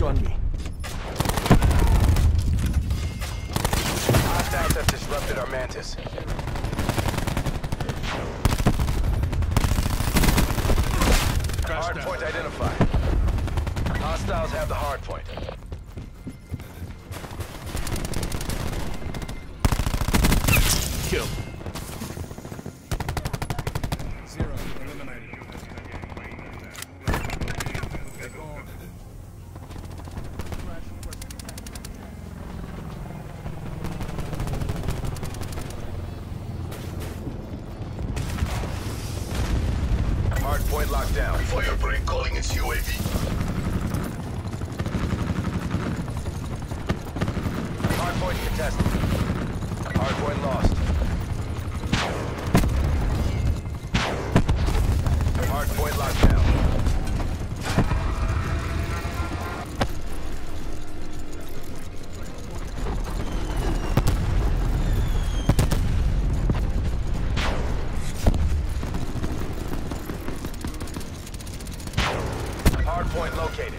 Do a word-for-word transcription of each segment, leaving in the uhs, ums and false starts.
on me. Hostiles have disrupted our Mantis. Hardpoint identified. Hostiles have the hardpoint. Kill. Zero. Eliminated. They're gone. Hardpoint locked down. Firebreak calling its U A V. Hardpoint contested. Hardpoint lost. Hardpoint locked down. Hardpoint located.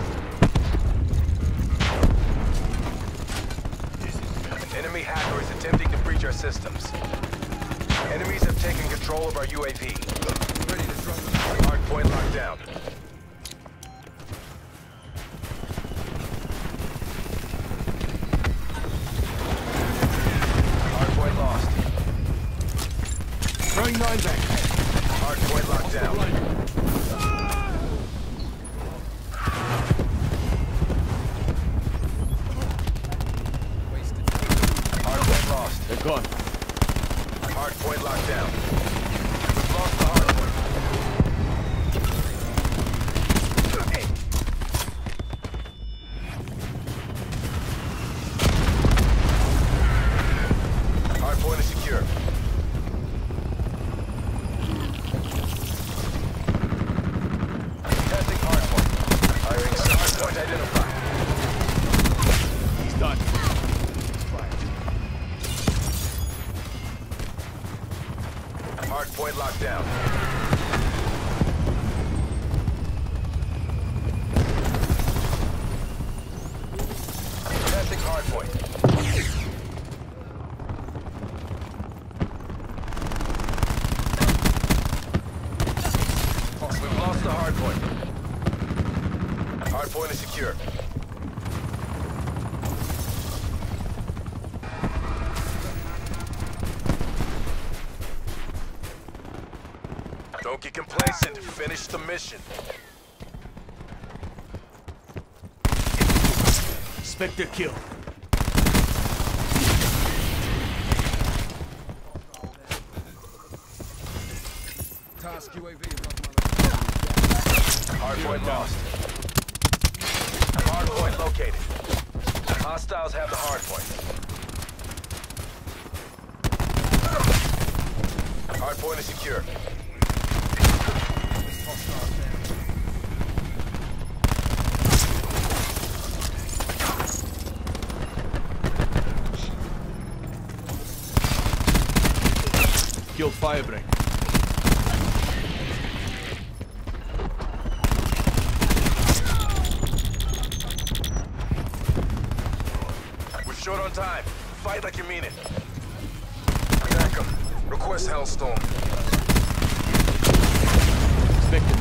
Enemy hacker is attempting to breach our systems. Enemies have taken control of our U A V. Ready to drop. Hardpoint locked down. Hardpoint lost. Throwing nine back. Hardpoint locked down. Wasted. Hardpoint lost. They're gone. Hardpoint locked down. We've lost the hardpoint. Hardpoint is secure. Testing hardpoint. Firing hardpoint identified. He's done. Hardpoint locked down. Testing hardpoint. We've lost the hardpoint. Hardpoint is secure. Don't get complacent. Finish the mission. Spectre kill. Task U A V is on Hardpoint lost. Hardpoint located. Hostiles have the hardpoint. Hardpoint is secure. Killed Firebreak. We're short on time. Fight like you mean it. Attack him. Request Hellstorm. Spectre.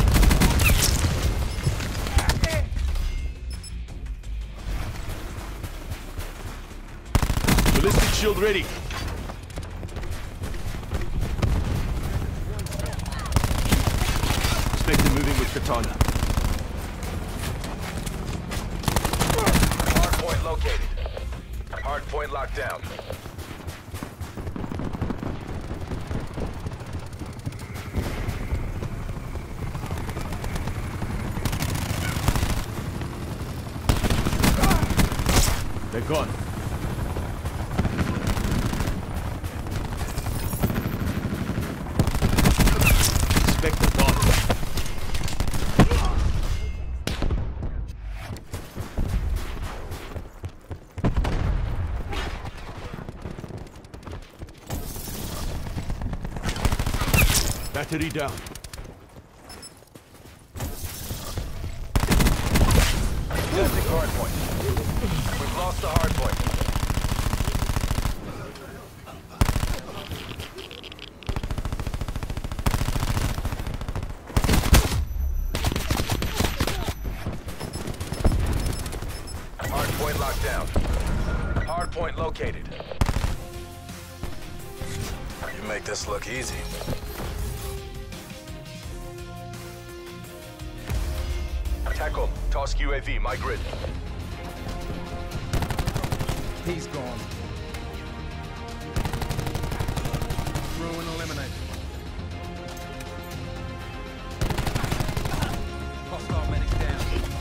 Ballistic shield ready. Spectre moving with Katana. Hardpoint located. Hardpoint locked down. They're gone. Spectre gone. Battery down. Testing hard point. We've lost the hard point. Hard point locked down. Hard point located. You make this look easy. Tackle. Task U A V, my grid. He's gone. Through and eliminate. Hostile medic down.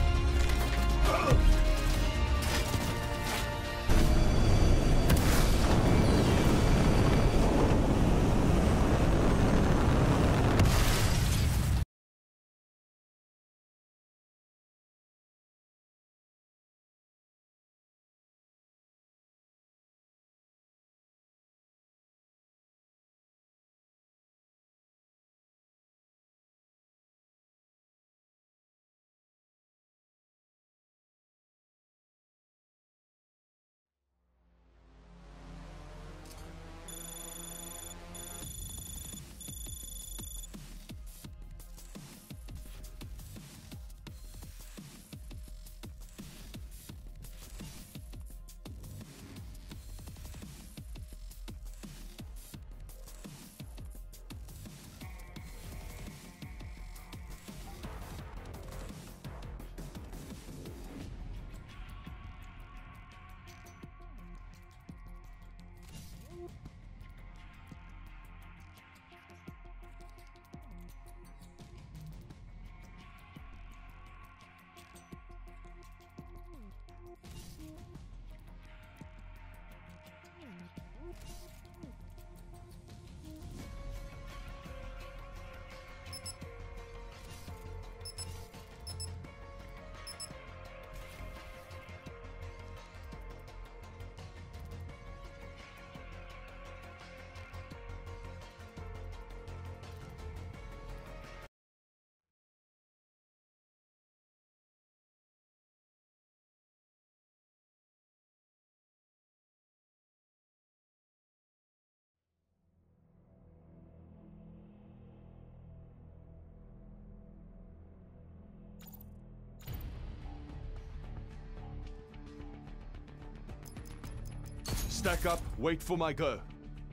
Stack up, wait for my go.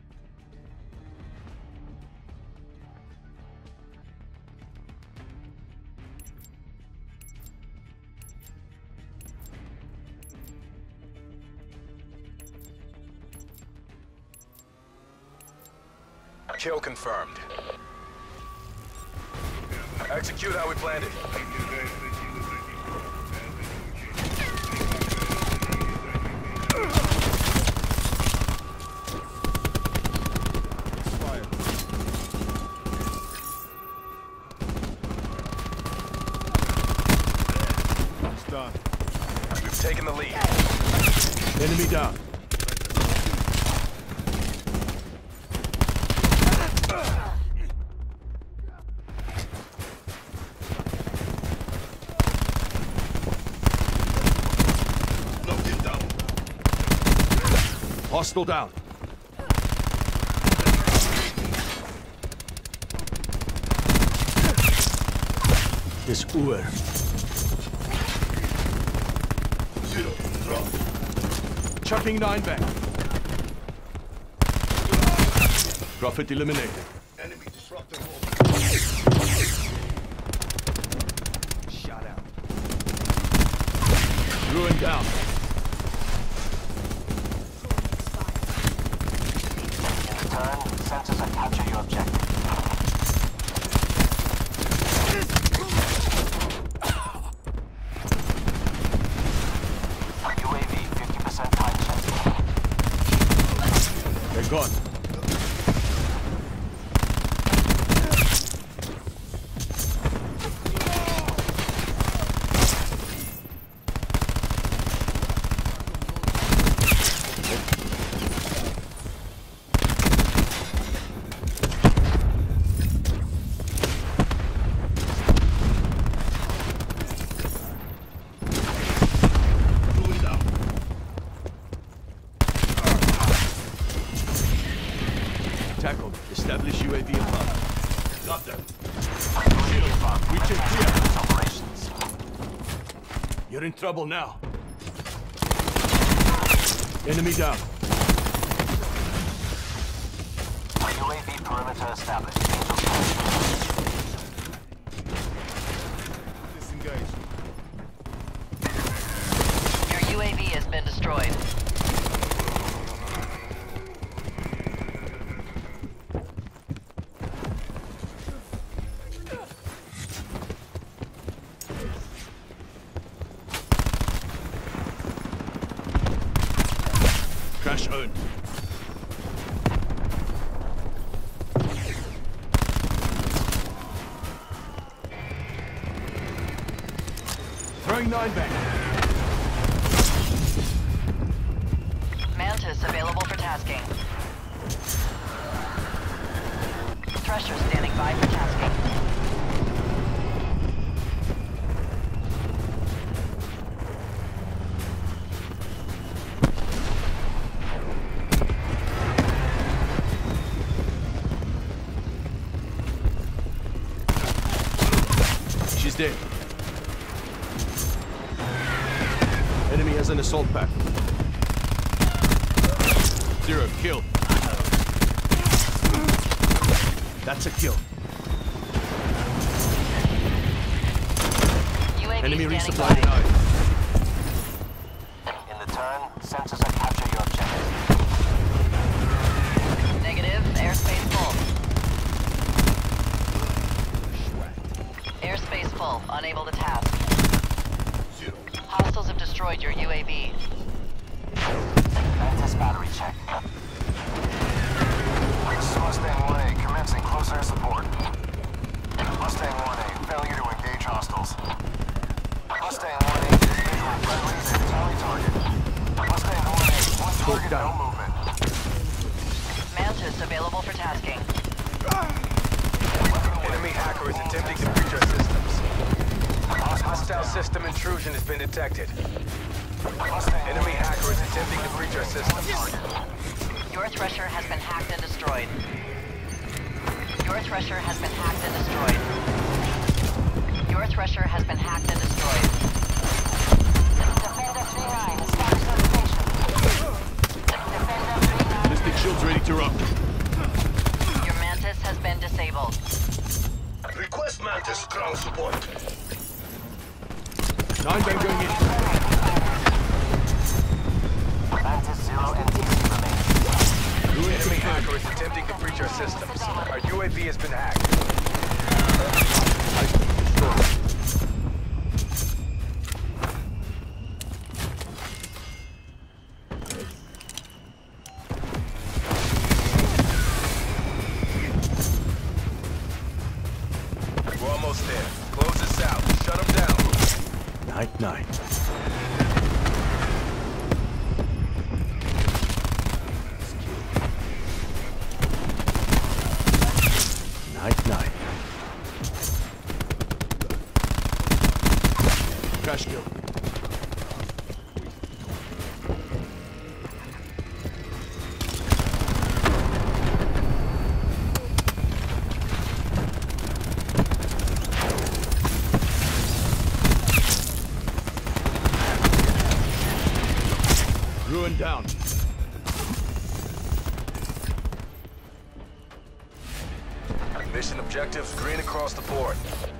Kill confirmed. Execute how we planned it. Done. We've taken the lead. Enemy down. Knocked him down. Hostile down. This Uer. Zero. Drop. Chucking nine back. Prophet eliminated. Enemy disruptor hole. Shot out. Ruin down. Turn, sensors and capture your objective. U A V fifty percent time check. They're gone. You're in trouble now. Enemy down. U A V perimeter established. Disengage. Your U A V has been destroyed. Crash owned. Throwing nine back. Mantis available for tasking. Thresher standing by for tasking. She's dead. Enemy has an assault pack. Zero kill. That's a kill. U A V Enemy standing resupply by. denied. In the turn, sensors are capture your objective. Negative. Airspace full. Airspace full. Unable to task. Zero. Hostiles have destroyed your U A V. Mantis battery check. Mustang one A commencing close air support. Mustang one A, failure to engage hostiles. Mustang one A, visual friendlies and tally target. Mustang one A, one target, no movement. Mantis available for tasking. Enemy hacker is attempting to breach our systems. Hostile system intrusion has been detected. Enemy hacker is attempting to breach our systems. Your Thresher has been hacked and destroyed. Your Thresher has been hacked and destroyed. Your Thresher has been hacked and destroyed. Defender three nine, establish location. Defender three nine. Ballistic shields ready to rock. Your Mantis has been disabled. Request Mantis ground support. Nine bang going in. Mantis zero N T C remains. Enemy hacker is attempting to breach our systems. Our U A V has been hacked. We're almost there. Close this out. Shut them down. Night night. Night night. Crash kill. Ruin down. Mission objectives green across the board.